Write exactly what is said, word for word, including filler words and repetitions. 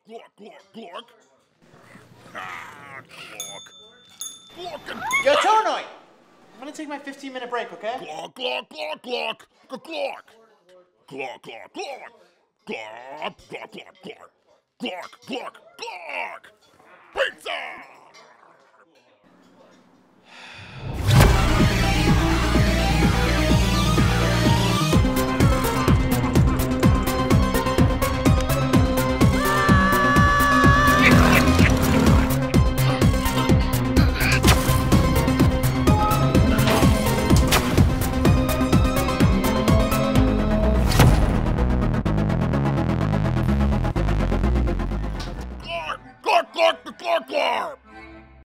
glork, glork, glork. Ah, glork. Glork and... Yo, Tornoy! I'm gonna take my fifteen minute break, okay? Glork, glork, glork, glork. Glork. Glork, glork, glork. Glork, glork, glork, glork. Glork, glork, glork. Pizza!